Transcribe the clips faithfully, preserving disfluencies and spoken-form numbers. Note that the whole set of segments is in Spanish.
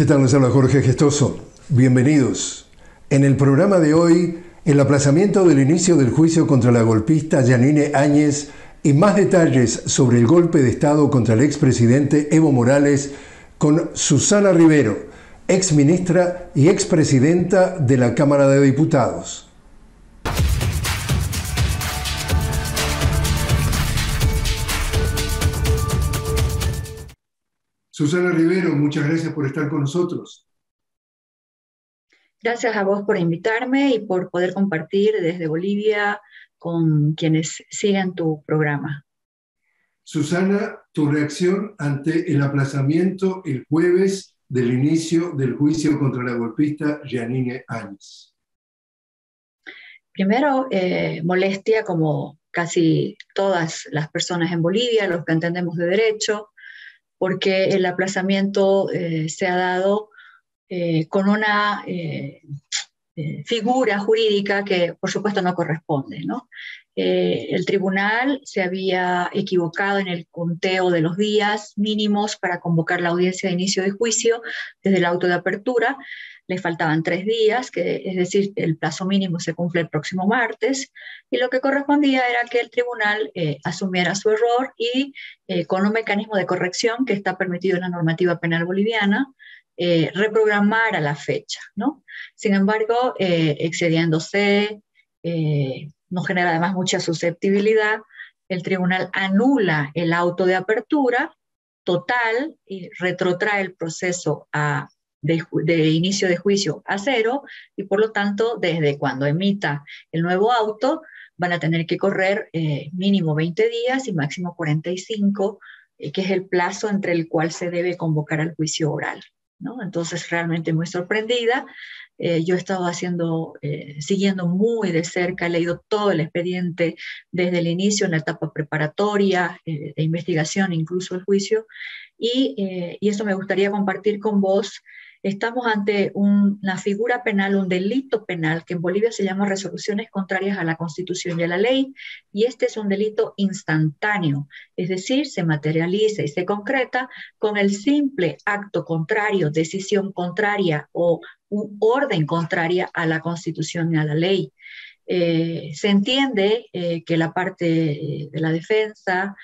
¿Qué tal? Les habla Jorge Gestoso. Bienvenidos. En el programa de hoy, el aplazamiento del inicio del juicio contra la golpista Yanine Áñez y más detalles sobre el golpe de Estado contra el expresidente Evo Morales con Susana Rivero, exministra y expresidenta de la Cámara de Diputados. Susana Rivero, muchas gracias por estar con nosotros. Gracias a vos por invitarme y por poder compartir desde Bolivia con quienes sigan tu programa. Susana, tu reacción ante el aplazamiento el jueves del inicio del juicio contra la golpista Yanine Áñez. Primero, eh, molestia como casi todas las personas en Bolivia, los que entendemos de derecho, porque el aplazamiento eh, se ha dado eh, con una eh, eh, figura jurídica que por supuesto no corresponde, ¿no? Eh, el tribunal se había equivocado en el conteo de los días mínimos para convocar la audiencia de inicio de juicio desde el auto de apertura. Le faltaban tres días, que, es decir, el plazo mínimo se cumple el próximo martes, y lo que correspondía era que el tribunal eh, asumiera su error y eh, con un mecanismo de corrección que está permitido en la normativa penal boliviana, eh, reprogramara la fecha, ¿no? Sin embargo, eh, excediéndose, eh, no genera además mucha susceptibilidad, el tribunal anula el auto de apertura total y retrotrae el proceso a De, de inicio de juicio a cero, y por lo tanto, desde cuando emita el nuevo auto, van a tener que correr eh, mínimo veinte días y máximo cuarenta y cinco, eh, que es el plazo entre el cual se debe convocar al juicio oral, ¿no? Entonces, realmente muy sorprendida. Eh, yo he estado haciendo, eh, siguiendo muy de cerca, he leído todo el expediente desde el inicio, en la etapa preparatoria, eh, de investigación, incluso el juicio, y, eh, y eso me gustaría compartir con vos. Estamos ante un, una figura penal, un delito penal, que en Bolivia se llama resoluciones contrarias a la Constitución y a la ley, y este es un delito instantáneo, es decir, se materializa y se concreta con el simple acto contrario, decisión contraria o un orden contraria a la Constitución y a la ley. Eh, se entiende eh, que la parte de la defensa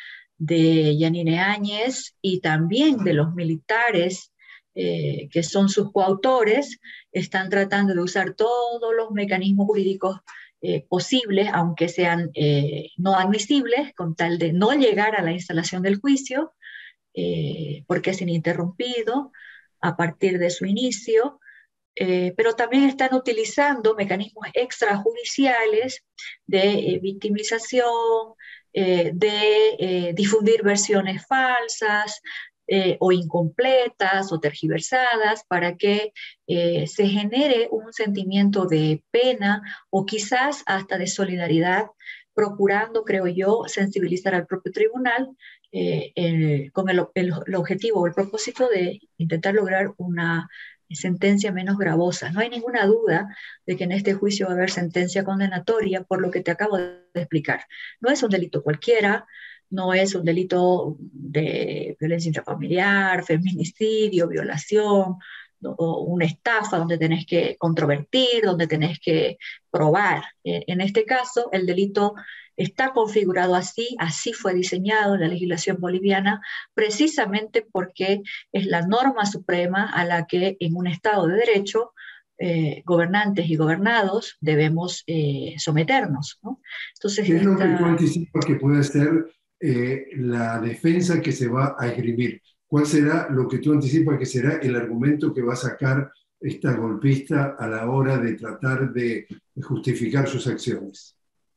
de Yanine Áñez y también de los militares Eh, que son sus coautores, están tratando de usar todos los mecanismos jurídicos eh, posibles, aunque sean eh, no admisibles, con tal de no llegar a la instalación del juicio, eh, porque es ininterrumpido a partir de su inicio, eh, pero también están utilizando mecanismos extrajudiciales de eh, victimización, eh, de eh, difundir versiones falsas, Eh, o incompletas o tergiversadas, para que eh, se genere un sentimiento de pena o quizás hasta de solidaridad, procurando, creo yo, sensibilizar al propio tribunal eh, el, con el, el, el objetivo o el propósito de intentar lograr una sentencia menos gravosa. No hay ninguna duda de que en este juicio va a haber sentencia condenatoria por lo que te acabo de explicar. No es un delito cualquiera, no es un delito de violencia intrafamiliar, feminicidio, violación, ¿no? O una estafa donde tenés que controvertir, donde tenés que probar. En este caso, el delito está configurado así, así fue diseñado en la legislación boliviana, precisamente porque es la norma suprema a la que en un Estado de Derecho Eh, gobernantes y gobernados debemos eh, someternos, ¿no? Entonces, ¿qué es lo esta... que tú anticipas que puede ser eh, la defensa que se va a esgrimir? ¿Cuál será lo que tú anticipas que será el argumento que va a sacar esta golpista a la hora de tratar de justificar sus acciones?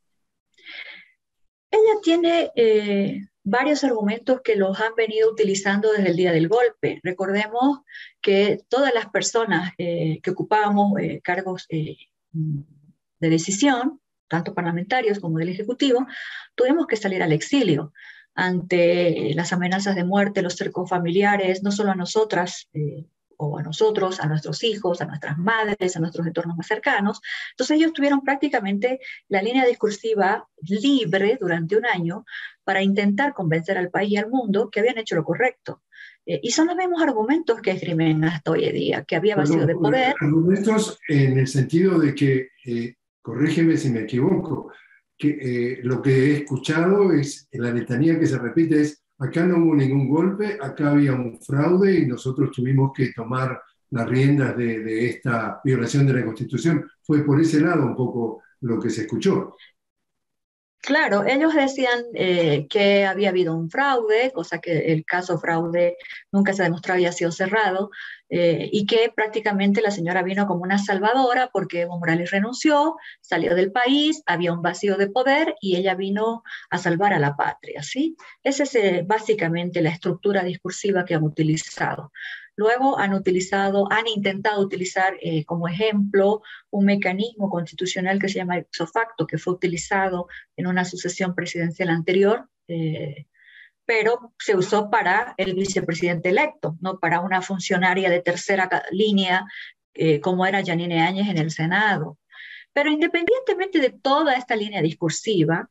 Ella tiene eh, varios argumentos que los han venido utilizando desde el día del golpe. Recordemos que todas las personas eh, que ocupábamos eh, cargos eh, de decisión, tanto parlamentarios como del Ejecutivo, tuvimos que salir al exilio ante las amenazas de muerte, los cercos familiares, no solo a nosotras, eh, o a nosotros, a nuestros hijos, a nuestras madres, a nuestros entornos más cercanos. Entonces ellos tuvieron prácticamente la línea discursiva libre durante un año para intentar convencer al país y al mundo que habían hecho lo correcto. Eh, y son los mismos argumentos que esgrimen hasta hoy en día, que había vacío de poder. Argumentos en el sentido de que, eh, corrígeme si me equivoco, que eh, lo que he escuchado es, en la letanía que se repite es, acá no hubo ningún golpe, acá había un fraude y nosotros tuvimos que tomar las riendas de, de esta violación de la Constitución. Fue por ese lado un poco lo que se escuchó. Claro, ellos decían eh, que había habido un fraude, cosa que el caso fraude nunca se demostró había sido cerrado, eh, y que prácticamente la señora vino como una salvadora porque Evo Morales renunció, salió del país, había un vacío de poder y ella vino a salvar a la patria, ¿sí? Esa es eh, básicamente la estructura discursiva que han utilizado. Luego han utilizado, han intentado utilizar eh, como ejemplo un mecanismo constitucional que se llama ipso facto, que fue utilizado en una sucesión presidencial anterior, eh, pero se usó para el vicepresidente electo, no para una funcionaria de tercera línea eh, como era Yanine Áñez en el Senado. Pero independientemente de toda esta línea discursiva,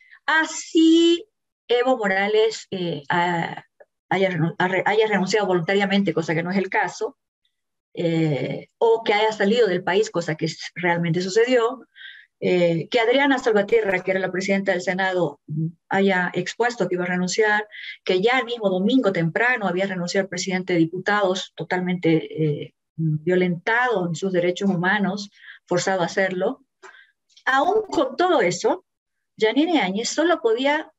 así Evo Morales eh, a, haya, haya renunciado voluntariamente, cosa que no es el caso, eh, o que haya salido del país, cosa que realmente sucedió, eh, que Adriana Salvatierra, que era la presidenta del Senado, haya expuesto que iba a renunciar, que ya el mismo domingo temprano había renunciado el presidente de diputados, totalmente eh, violentado en sus derechos humanos, forzado a hacerlo. Aún con todo eso, Yanine Áñez solo podía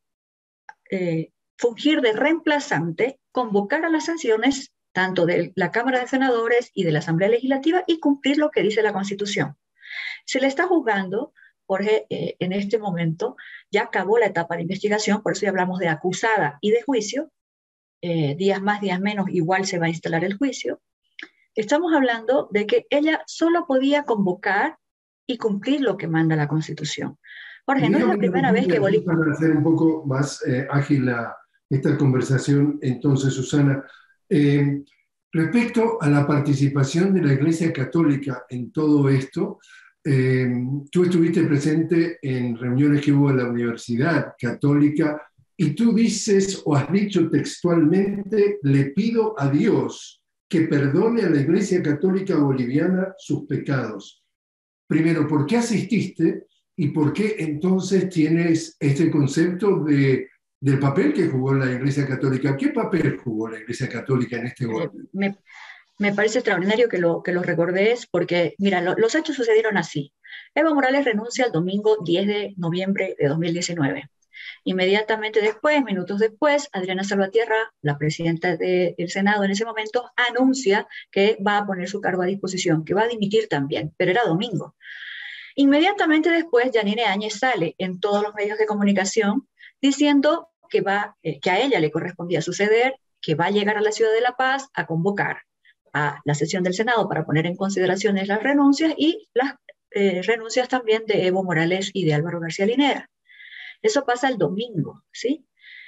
eh, fungir de reemplazante, convocar a las sesiones tanto de la Cámara de Senadores y de la Asamblea Legislativa y cumplir lo que dice la Constitución. Se le está juzgando, Jorge, eh, en este momento, ya acabó la etapa de investigación, por eso ya hablamos de acusada y de juicio, eh, días más, días menos, igual se va a instalar el juicio. Estamos hablando de que ella solo podía convocar y cumplir lo que manda la Constitución. Jorge, no es la primera vez que Bolivia... Para hacer un poco más eh, ágil la, esta conversación, entonces, Susana, eh, respecto a la participación de la Iglesia Católica en todo esto, eh, tú estuviste presente en reuniones que hubo en la Universidad Católica y tú dices o has dicho textualmente, le pido a Dios que perdone a la Iglesia Católica Boliviana sus pecados. Primero, ¿por qué asististe? ¿Y por qué entonces tienes este concepto de, del papel que jugó la Iglesia Católica? ¿Qué papel jugó la Iglesia Católica en este golpe? Eh, me, me parece extraordinario que lo, que lo recordés, porque, mira, lo, los hechos sucedieron así. Evo Morales renuncia el domingo diez de noviembre de dos mil diecinueve. Inmediatamente después, minutos después, Adriana Salvatierra, la presidenta de, del Senado en ese momento, anuncia que va a poner su cargo a disposición, que va a dimitir también, pero era domingo. Inmediatamente después, Yanine Áñez sale en todos los medios de comunicación diciendo que, va, eh, que a ella le correspondía suceder, que va a llegar a la Ciudad de La Paz a convocar a la sesión del Senado para poner en consideración las renuncias y las eh, renuncias también de Evo Morales y de Álvaro García Linera. Eso pasa el domingo, ¿sí?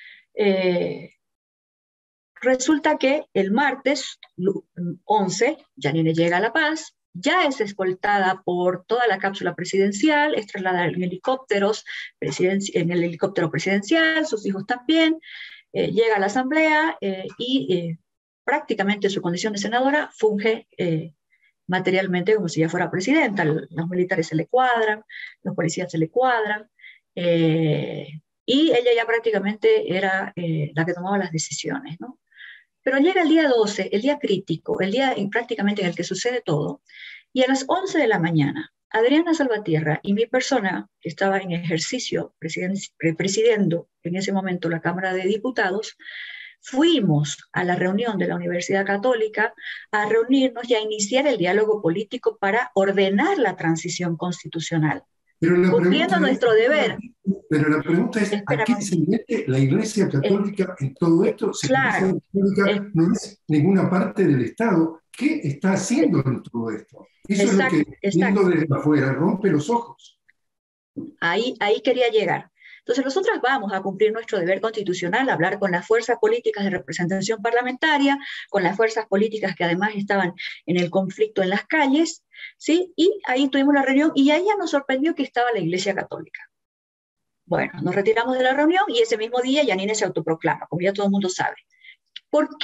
Eh, resulta que el martes once, Yanine llega a La Paz, ya es escoltada por toda la cápsula presidencial, es trasladada en helicópteros, en el helicóptero presidencial, sus hijos también, eh, llega a la asamblea eh, y eh, prácticamente en su condición de senadora funge eh, materialmente como si ya fuera presidenta. Los militares se le cuadran, los policías se le cuadran, eh, y ella ya prácticamente era eh, la que tomaba las decisiones, ¿no? Pero llega el día doce, el día crítico, el día prácticamente en el que sucede todo, y a las once de la mañana, Adriana Salvatierra y mi persona, que estaba en ejercicio presidiendo en ese momento la Cámara de Diputados, fuimos a la reunión de la Universidad Católica a reunirnos y a iniciar el diálogo político para ordenar la transición constitucional. Pero la cumpliendo nuestro es, deber. Pero la pregunta es, Espera, ¿a qué se mete la Iglesia Católica eh, en todo esto? Si claro, la Iglesia Católica eh, no es ninguna parte del Estado, ¿qué está haciendo en todo esto? Eso exacto, es lo que, viendo desde afuera, rompe los ojos. Ahí, ahí quería llegar. Entonces nosotras vamos a cumplir nuestro deber constitucional, a hablar con las fuerzas políticas de representación parlamentaria, con las fuerzas políticas que además estaban en el conflicto en las calles, ¿sí? Y ahí tuvimos la reunión y ahí ya nos sorprendió que estaba la Iglesia Católica. Bueno, nos retiramos de la reunión y ese mismo día Yanine se autoproclama, como ya todo el mundo sabe. ¿Por qué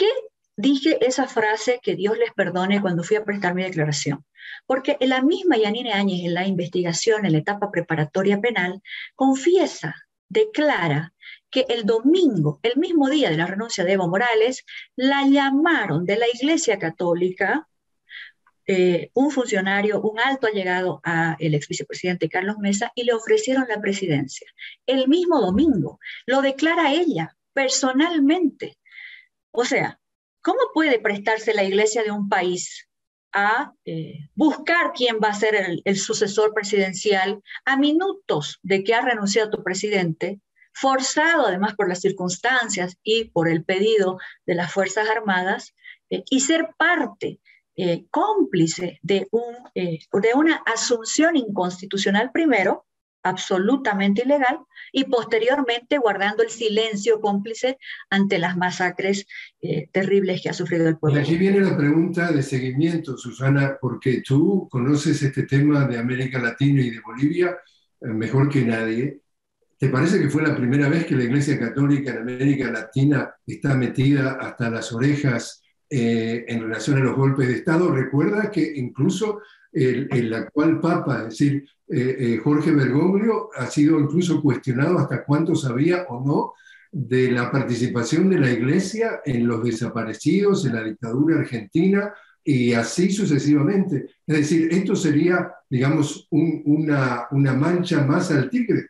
dije esa frase que Dios les perdone cuando fui a prestar mi declaración. Porque la misma Yanine Áñez en la investigación, en la etapa preparatoria penal, confiesa, declara que el domingo, el mismo día de la renuncia de Evo Morales, la llamaron de la Iglesia Católica, eh, un funcionario, un alto allegado al ex vicepresidente Carlos Mesa, y le ofrecieron la presidencia. El mismo domingo, lo declara ella personalmente. O sea, ¿cómo puede prestarse la Iglesia de un país a eh, buscar quién va a ser el, el sucesor presidencial a minutos de que ha renunciado tu presidente, forzado además por las circunstancias y por el pedido de las Fuerzas Armadas, eh, y ser parte, eh, cómplice de, un, eh, de una asunción inconstitucional primero, absolutamente ilegal, y posteriormente guardando el silencio cómplice ante las masacres eh, terribles que ha sufrido el pueblo? Y allí viene la pregunta de seguimiento, Susana, porque tú conoces este tema de América Latina y de Bolivia eh, mejor que nadie. ¿Te parece que fue la primera vez que la Iglesia Católica en América Latina está metida hasta las orejas eh, en relación a los golpes de Estado? Recuerda que incluso el, el actual Papa, es decir, eh, eh, Jorge Bergoglio, ha sido incluso cuestionado hasta cuánto sabía o no de la participación de la Iglesia en los desaparecidos, en la dictadura argentina, y así sucesivamente. Es decir, esto sería, digamos, un, una, una mancha más al tigre.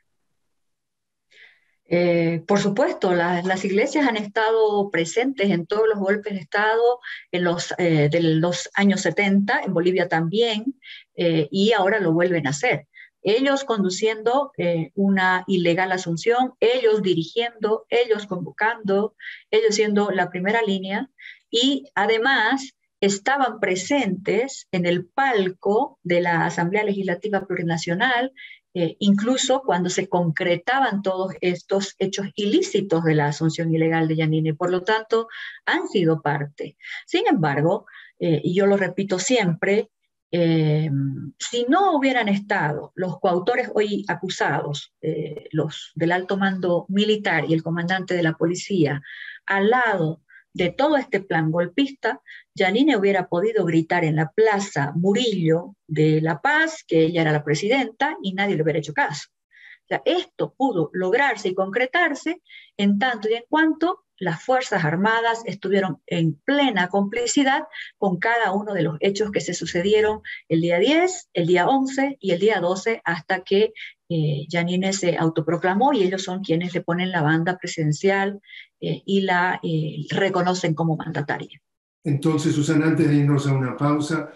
Eh, por supuesto, la, las iglesias han estado presentes en todos los golpes de Estado en los, eh, de los años setenta, en Bolivia también, eh, y ahora lo vuelven a hacer. Ellos conduciendo eh, una ilegal asunción, ellos dirigiendo, ellos convocando, ellos siendo la primera línea, y además estaban presentes en el palco de la Asamblea Legislativa Plurinacional, Eh, incluso cuando se concretaban todos estos hechos ilícitos de la asunción ilegal de Yanine. Por lo tanto, han sido parte. Sin embargo, eh, y yo lo repito siempre, eh, si no hubieran estado los coautores hoy acusados, eh, los del alto mando militar y el comandante de la policía, al lado de todo este plan golpista, Yanine hubiera podido gritar en la plaza Murillo de La Paz que ella era la presidenta y nadie le hubiera hecho caso. O sea, esto pudo lograrse y concretarse en tanto y en cuanto las Fuerzas Armadas estuvieron en plena complicidad con cada uno de los hechos que se sucedieron el día diez, el día once y el día doce, hasta que eh, Yanine se autoproclamó y ellos son quienes le ponen la banda presidencial eh, y la eh, reconocen como mandataria. Entonces, Susana, antes de irnos a una pausa,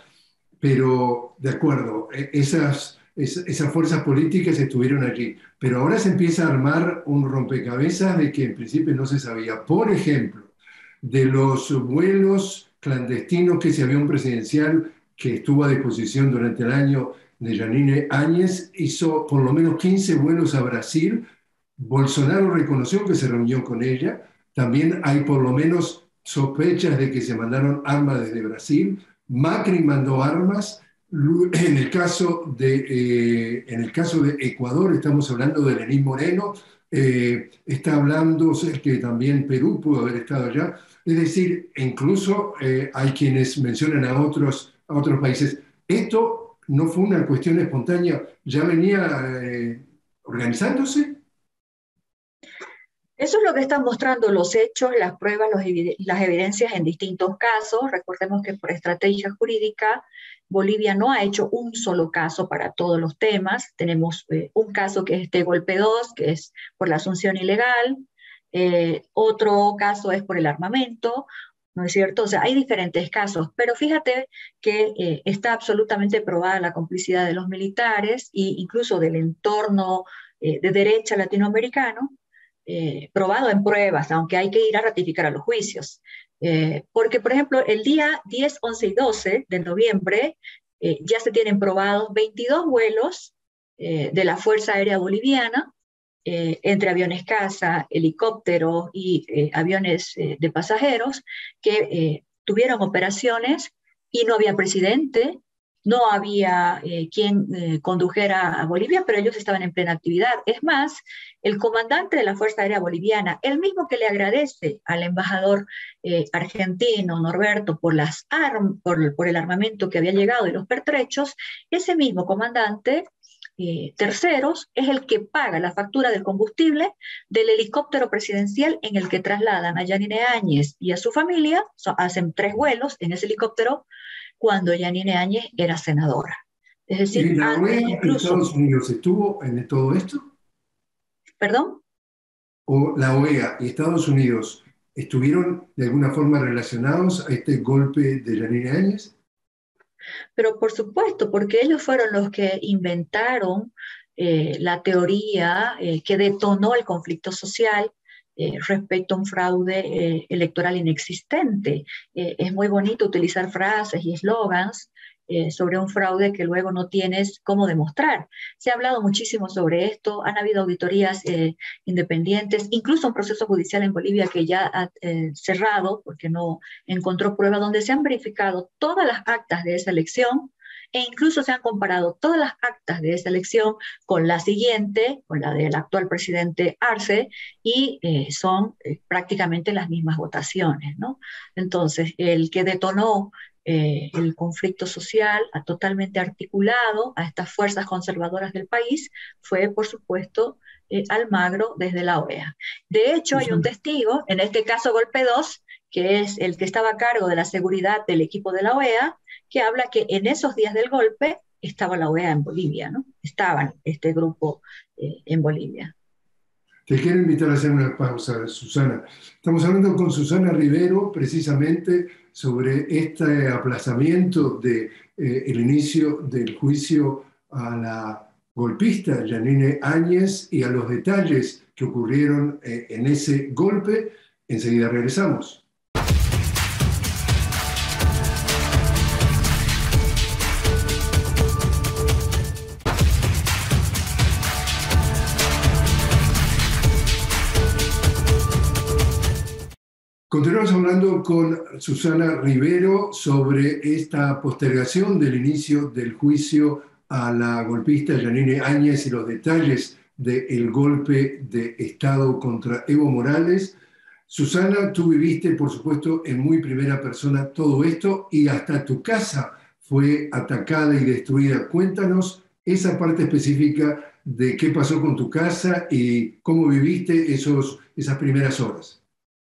pero de acuerdo, esas, esas fuerzas políticas estuvieron allí, pero ahora se empieza a armar un rompecabezas de que en principio no se sabía. Por ejemplo, de los vuelos clandestinos que ese avión presidencial que estuvo a disposición durante el año de Yanine Áñez hizo por lo menos quince vuelos a Brasil. Bolsonaro reconoció que se reunió con ella. También hay por lo menos sospechas de que se mandaron armas desde Brasil. Macri mandó armas. En el caso de, eh, en el caso de Ecuador, estamos hablando de Lenín Moreno, eh, está hablando que también Perú pudo haber estado allá. Es decir, incluso eh, hay quienes mencionan a otros, a otros países. Esto no fue una cuestión espontánea, ya venía eh, organizándose. Eso es lo que están mostrando los hechos, las pruebas, los eviden- las evidencias en distintos casos. Recordemos que por estrategia jurídica, Bolivia no ha hecho un solo caso para todos los temas. Tenemos eh, un caso que es este golpe dos, que es por la asunción ilegal. Eh, otro caso es por el armamento, ¿no es cierto? O sea, hay diferentes casos, pero fíjate que eh, está absolutamente probada la complicidad de los militares e incluso del entorno eh, de derecha latinoamericano. Eh, probado en pruebas, aunque hay que ir a ratificar a los juicios. Eh, porque, por ejemplo, el día diez, once y doce de noviembre eh, ya se tienen probados veintidós vuelos eh, de la Fuerza Aérea Boliviana, eh, entre aviones caza, helicópteros y eh, aviones eh, de pasajeros, que eh, tuvieron operaciones y no había presidente, no había eh, quien eh, condujera a Bolivia, pero ellos estaban en plena actividad. Es más, el comandante de la Fuerza Aérea Boliviana, el mismo que le agradece al embajador eh, argentino Norberto por, las arm por, por el armamento que había llegado y los pertrechos, ese mismo comandante eh, terceros es el que paga la factura del combustible del helicóptero presidencial en el que trasladan a Yanine Áñez y a su familia. So, hacen tres vuelos en ese helicóptero cuando Yanine Áñez era senadora. Es decir, ¿Y la antes O E A y incluso... Estados Unidos estuvo en todo esto? ¿Perdón? ¿O la O E A y Estados Unidos estuvieron de alguna forma relacionados a este golpe de Yanine Áñez? Pero por supuesto, porque ellos fueron los que inventaron eh, la teoría eh, que detonó el conflicto social eh, respecto a un fraude eh, electoral inexistente. Eh, es muy bonito utilizar frases y eslogans eh, sobre un fraude que luego no tienes cómo demostrar. Se ha hablado muchísimo sobre esto, han habido auditorías eh, independientes, incluso un proceso judicial en Bolivia que ya ha eh, cerrado porque no encontró prueba, donde se han verificado todas las actas de esa elección e incluso se han comparado todas las actas de esa elección con la siguiente, con la del actual presidente Arce, y eh, son eh, prácticamente las mismas votaciones, ¿no? Entonces, el que detonó eh, el conflicto social a totalmente articulado a estas fuerzas conservadoras del país fue, por supuesto, eh, Almagro desde la O E A. De hecho, hay un testigo, en este caso Golpe dos, que es el que estaba a cargo de la seguridad del equipo de la O E A, que habla que en esos días del golpe estaba la O E A en Bolivia, ¿no? Estaban este grupo eh, en Bolivia. Te quiero invitar a hacer una pausa, Susana. Estamos hablando con Susana Rivero precisamente sobre este aplazamiento del de, eh, inicio del juicio a la golpista Yanine Áñez y a los detalles que ocurrieron eh, en ese golpe. Enseguida regresamos. Continuamos hablando con Susana Rivero sobre esta postergación del inicio del juicio a la golpista Yanine Áñez y los detalles del golpe de Estado contra Evo Morales. Susana, tú viviste, por supuesto, en muy primera persona todo esto y hasta tu casa fue atacada y destruida. Cuéntanos esa parte específica de qué pasó con tu casa y cómo viviste esos, esas primeras horas.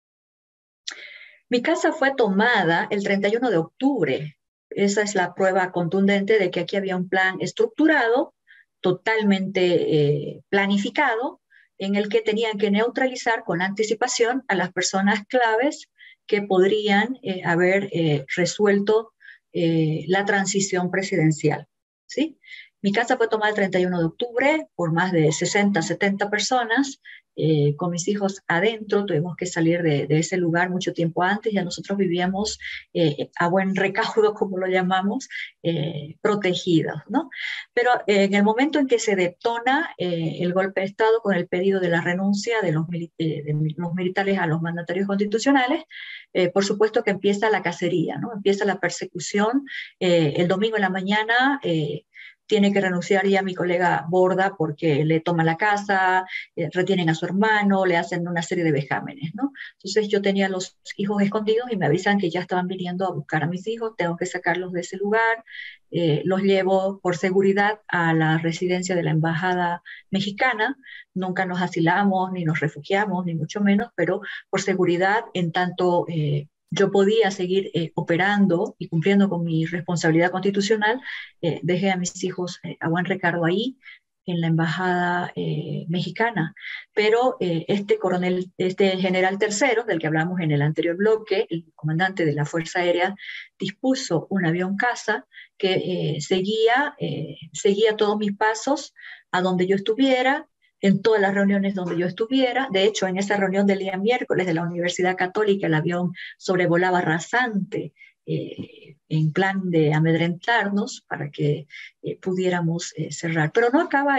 Mi casa fue tomada el treinta y uno de octubre. Esa es la prueba contundente de que aquí había un plan estructurado, totalmente eh, planificado, en el que tenían que neutralizar con anticipación a las personas claves que podrían eh, haber eh, resuelto eh, la transición presidencial, ¿sí? Mi casa fue tomada el treinta y uno de octubre por más de sesenta, setenta personas, eh, con mis hijos adentro. Tuvimos que salir de, de ese lugar mucho tiempo antes. Ya nosotros vivíamos eh, a buen recaudo, como lo llamamos, eh, protegidos, ¿no? Pero eh, en el momento en que se detona eh, el golpe de Estado con el pedido de la renuncia de los, mili eh, de los militares a los mandatarios constitucionales, eh, por supuesto que empieza la cacería, ¿no? Empieza la persecución. Eh, el domingo en la mañana eh, tiene que renunciar ya mi colega Borda porque le toma la casa, eh, retienen a su hermano, le hacen una serie de vejámenes, ¿no? Entonces yo tenía a los hijos escondidos y me avisan que ya estaban viniendo a buscar a mis hijos, tengo que sacarlos de ese lugar, eh, los llevo por seguridad a la residencia de la embajada mexicana. Nunca nos asilamos, ni nos refugiamos, ni mucho menos, pero por seguridad, en tanto eh, yo podía seguir eh, operando y cumpliendo con mi responsabilidad constitucional, eh, dejé a mis hijos eh, a buen recaudo ahí, en la embajada eh, mexicana. Pero eh, este coronel, este general tercero, del que hablamos en el anterior bloque, el comandante de la Fuerza Aérea, dispuso un avión caza que eh, seguía, eh, seguía todos mis pasos a donde yo estuviera, en todas las reuniones donde yo estuviera. De hecho, en esa reunión del día miércoles de la Universidad Católica, el avión sobrevolaba rasante, eh, en plan de amedrentarnos para que eh, pudiéramos eh, cerrar. Pero no acaba ahí,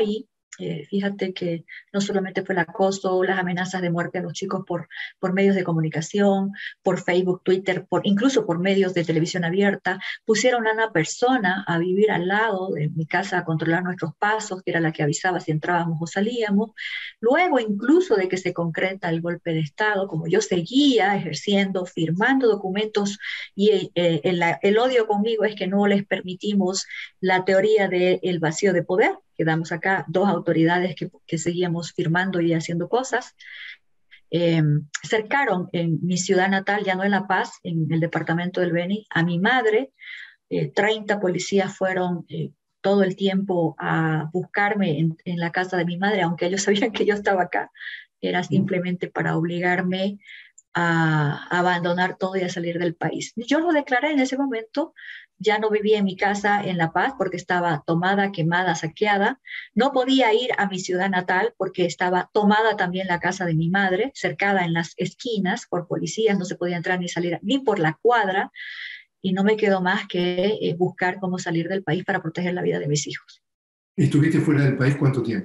Eh, fíjate que no solamente fue el acoso, las amenazas de muerte a los chicos por, por medios de comunicación, por Facebook, Twitter, por, incluso por medios de televisión abierta. Pusieron a una persona a vivir al lado de mi casa a controlar nuestros pasos, que era la que avisaba si entrábamos o salíamos. Luego, incluso de que se concreta el golpe de Estado, como yo seguía ejerciendo, firmando documentos, y eh, el, el odio conmigo es que no les permitimos la teoría del vacío de poder. Quedamos acá dos autoridades que, que seguíamos firmando y haciendo cosas. Eh, cercaron en mi ciudad natal, ya no en La Paz, en el departamento del Beni, a mi madre. Eh, treinta policías fueron eh, todo el tiempo a buscarme en, en la casa de mi madre, aunque ellos sabían que yo estaba acá. Era simplemente para obligarme a, a abandonar todo y a salir del país. Yo lo declaré en ese momento. Ya no vivía en mi casa en La Paz porque estaba tomada, quemada, saqueada. No podía ir a mi ciudad natal porque estaba tomada también la casa de mi madre, cercada en las esquinas por policías, no se podía entrar ni salir ni por la cuadra, y no me quedó más que eh, buscar cómo salir del país para proteger la vida de mis hijos. ¿Estuviste fuera del país cuánto tiempo?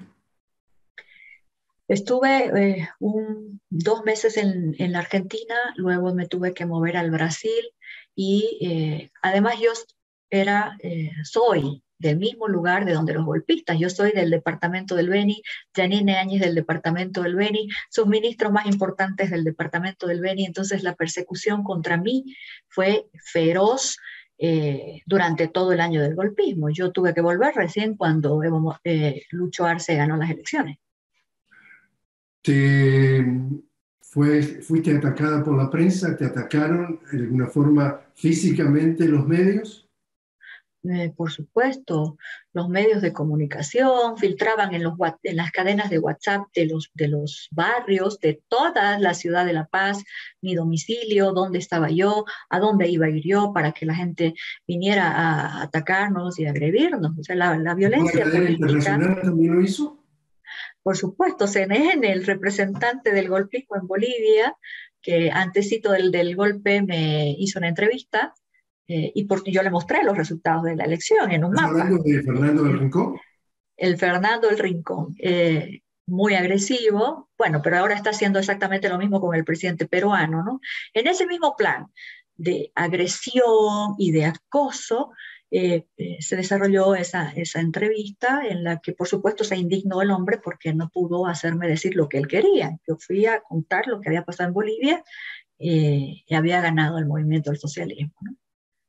Estuve eh, un, dos meses en, en la Argentina, luego me tuve que mover al Brasil y eh, además yo era, eh, soy del mismo lugar de donde los golpistas. Yo soy del departamento del Beni, Yanine Áñez del departamento del Beni, sus ministros más importantes del departamento del Beni. Entonces la persecución contra mí fue feroz eh, durante todo el año del golpismo. Yo tuve que volver recién cuando Evo, eh, Lucho Arce ganó las elecciones. ¿Te fue, fuiste atacada por la prensa? ¿Te atacaron de alguna forma físicamente los medios? Eh, por supuesto, los medios de comunicación filtraban en, los, en las cadenas de WhatsApp de los, de los barrios, de toda la ciudad de La Paz, mi domicilio, dónde estaba yo, a dónde iba a ir yo, para que la gente viniera a atacarnos y a agredirnos. O sea, la, la violencia ¿La cadena política. internacional también lo hizo? Por supuesto, C N N, el representante del golpismo en Bolivia, que antesito del, del golpe me hizo una entrevista, eh, y porque yo le mostré los resultados de la elección en un ¿Estás mapa. hablando de Fernando del Rincón? El Fernando del Rincón, eh, muy agresivo, bueno, pero ahora está haciendo exactamente lo mismo con el presidente peruano, ¿no? En ese mismo plan de agresión y de acoso, eh, eh, se desarrolló esa, esa entrevista en la que, por supuesto, se indignó el hombre porque no pudo hacerme decir lo que él quería. Yo fui a contar lo que había pasado en Bolivia eh, y había ganado el movimiento del socialismo, ¿no?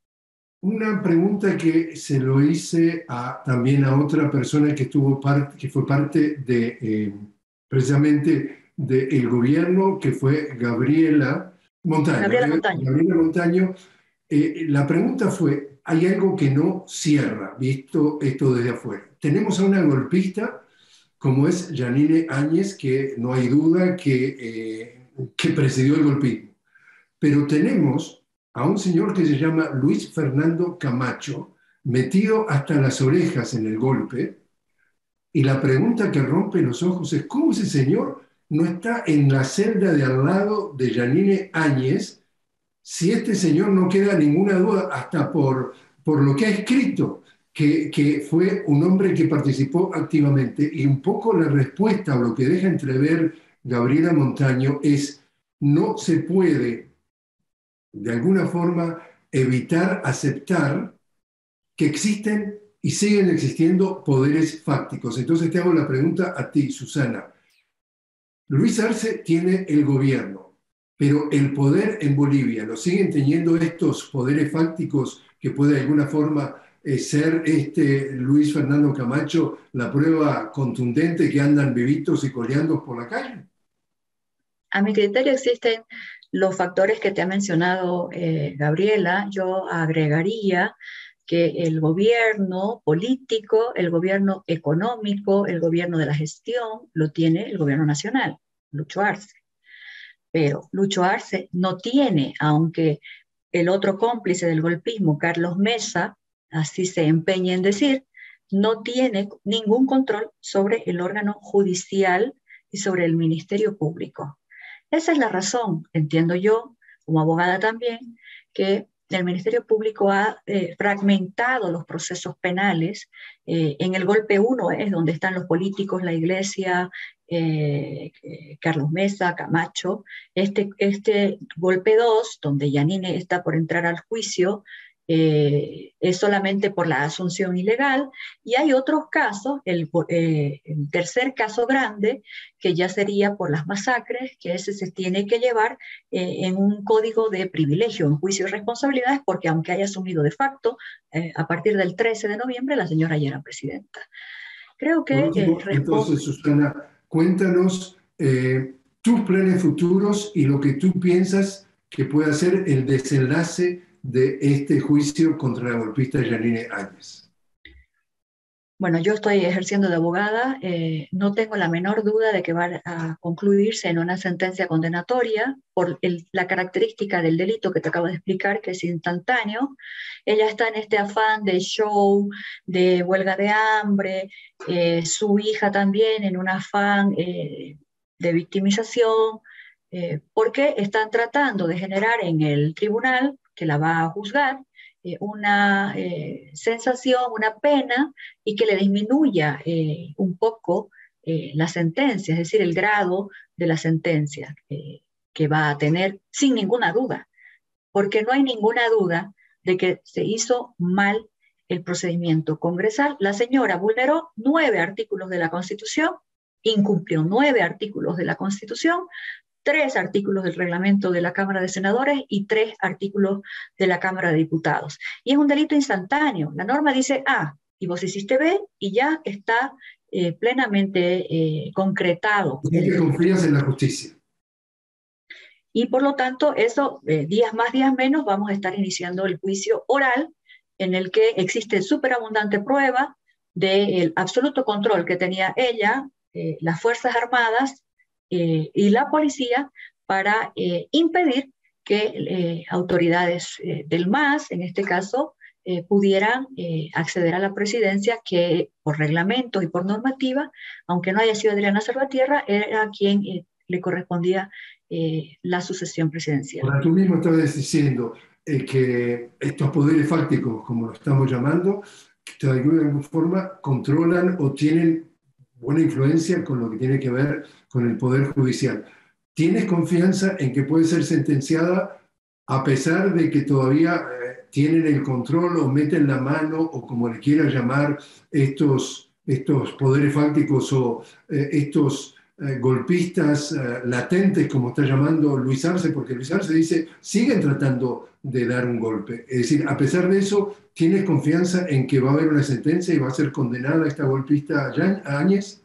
Una pregunta que se lo hice a, también a otra persona que, estuvo parte, que fue parte de, eh, precisamente del gobierno, que fue Gabriela Montaño. Gabriela Montaño. Gabriela Montaño. Eh, la pregunta fue, hay algo que no cierra, visto esto desde afuera. Tenemos a una golpista como es Yanine Áñez, que no hay duda que, eh, que presidió el golpismo. Pero tenemos a un señor que se llama Luis Fernando Camacho, metido hasta las orejas en el golpe, y la pregunta que rompe los ojos es ¿cómo ese señor no está en la celda de al lado de Yanine Áñez si este señor no queda ninguna duda hasta por, por lo que ha escrito, que, que fue un hombre que participó activamente? Y un poco la respuesta o lo que deja entrever Gabriela Montaño es no se puede de alguna forma evitar aceptar que existen y siguen existiendo poderes fácticos. Entonces te hago la pregunta a ti, Susana. Luis Arce tiene el gobierno, pero el poder en Bolivia, ¿lo siguen teniendo estos poderes fácticos que puede de alguna forma eh, ser este Luis Fernando Camacho la prueba contundente que andan vivitos y coleando por la calle? A mi criterio existen los factores que te ha mencionado eh, Gabriela. Yo agregaría que el gobierno político, el gobierno económico, el gobierno de la gestión, lo tiene el gobierno nacional, Lucho Arce. Pero Lucho Arce no tiene, aunque el otro cómplice del golpismo, Carlos Mesa, así se empeña en decir, no tiene ningún control sobre el órgano judicial y sobre el Ministerio Público. Esa es la razón, entiendo yo, como abogada también, que el Ministerio Público ha eh, fragmentado los procesos penales. Eh, en el golpe uno es donde están los políticos, la iglesia, eh, eh, Carlos Mesa, Camacho. Este, este golpe dos, donde Yanine está por entrar al juicio, eh, es solamente por la asunción ilegal, y hay otros casos, el, eh, el tercer caso grande, que ya sería por las masacres, que ese se tiene que llevar eh, en un código de privilegio, en juicio de responsabilidades, porque aunque haya asumido de facto, eh, a partir del trece de noviembre la señora ya era presidenta. Creo Por que eh, último, responde. entonces, Susana, cuéntanos eh, tus planes futuros y lo que tú piensas que pueda ser el desenlace de este juicio contra la golpista Yanine Áñez. Bueno, yo estoy ejerciendo de abogada, eh, no tengo la menor duda de que va a concluirse en una sentencia condenatoria por el, la característica del delito que te acabo de explicar, que es instantáneo. Ella está en este afán de show, de huelga de hambre, eh, su hija también en un afán eh, de victimización, eh, porque están tratando de generar en el tribunal que la va a juzgar eh, una eh, sensación, una pena, y que le disminuya eh, un poco eh, la sentencia, es decir, el grado de la sentencia eh, que va a tener sin ninguna duda, porque no hay ninguna duda de que se hizo mal el procedimiento congresal. La señora vulneró nueve artículos de la Constitución, incumplió nueve artículos de la Constitución, tres artículos del reglamento de la Cámara de Senadores y tres artículos de la Cámara de Diputados. Y es un delito instantáneo. La norma dice A y vos hiciste B y ya está eh, plenamente eh, concretado ¿En el qué delito. confías en la justicia? Y por lo tanto, eso, eh, días más, días menos, vamos a estar iniciando el juicio oral en el que existe superabundante prueba del absoluto control que tenía ella, eh, las Fuerzas Armadas eh, y la policía para eh, impedir que eh, autoridades eh, del M A S, en este caso, eh, pudieran eh, acceder a la presidencia, que por reglamento y por normativa, aunque no haya sido Adriana Salvatierra, era quien eh, le correspondía eh, la sucesión presidencial. Ahora, tú mismo estabas diciendo eh, que estos poderes fácticos, como lo estamos llamando, de alguna forma controlan o tienen buena influencia con lo que tiene que ver con el Poder Judicial. ¿Tienes confianza en que puede ser sentenciada a pesar de que todavía eh, tienen el control o meten la mano o como le quieras llamar estos, estos poderes fácticos o eh, estos eh, golpistas eh, latentes, como está llamando Luis Arce? Porque Luis Arce dice, siguen tratando de dar un golpe. Es decir, a pesar de eso, ¿tienes confianza en que va a haber una sentencia y va a ser condenada esta golpista Áñez?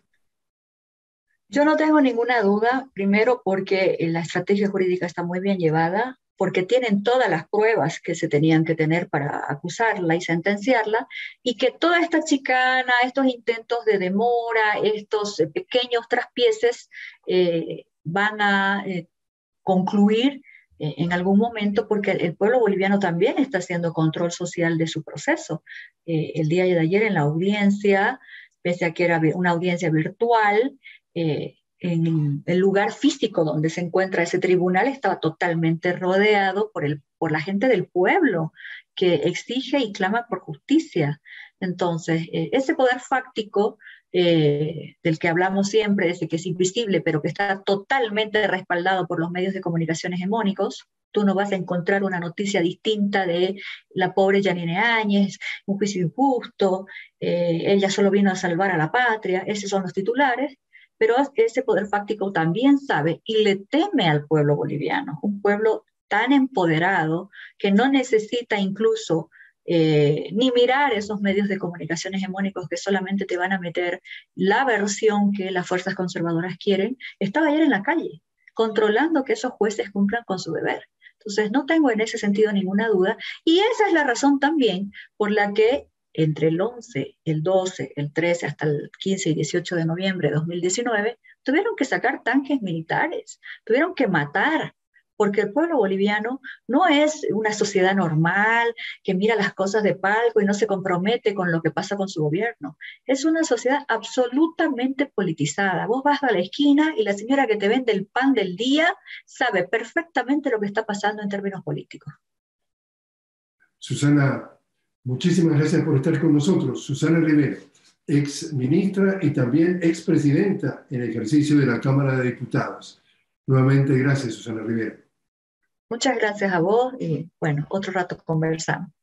Yo no tengo ninguna duda, primero porque la estrategia jurídica está muy bien llevada, porque tienen todas las pruebas que se tenían que tener para acusarla y sentenciarla, y que toda esta chicana, estos intentos de demora, estos eh, pequeños traspieces eh, van a eh, concluir eh, en algún momento, porque el, el pueblo boliviano también está haciendo control social de su proceso. Eh, el día de ayer en la audiencia, pese a que era una audiencia virtual, eh, en el lugar físico donde se encuentra ese tribunal estaba totalmente rodeado por, el, por la gente del pueblo que exige y clama por justicia. Entonces, eh, ese poder fáctico eh, del que hablamos siempre, ese que es invisible, pero que está totalmente respaldado por los medios de comunicación hegemónicos, tú no vas a encontrar una noticia distinta de la pobre Yanine Áñez, un juicio injusto, eh, ella solo vino a salvar a la patria, esos son los titulares, pero ese poder fáctico también sabe y le teme al pueblo boliviano, un pueblo tan empoderado que no necesita incluso eh, ni mirar esos medios de comunicación hegemónicos que solamente te van a meter la versión que las fuerzas conservadoras quieren. Estaba ayer en la calle, controlando que esos jueces cumplan con su deber. Entonces no tengo en ese sentido ninguna duda, y esa es la razón también por la que entre el once, el doce, el trece, hasta el quince y dieciocho de noviembre de dos mil diecinueve, tuvieron que sacar tanques militares, tuvieron que matar, porque el pueblo boliviano no es una sociedad normal que mira las cosas de palco y no se compromete con lo que pasa con su gobierno. Es una sociedad absolutamente politizada. Vos vas a la esquina y la señora que te vende el pan del día sabe perfectamente lo que está pasando en términos políticos. Susana, muchísimas gracias por estar con nosotros. Susana Rivera, ex ministra y también ex presidenta en ejercicio de la Cámara de Diputados. Nuevamente, gracias, Susana Rivera. Muchas gracias a vos y bueno, otro rato conversamos.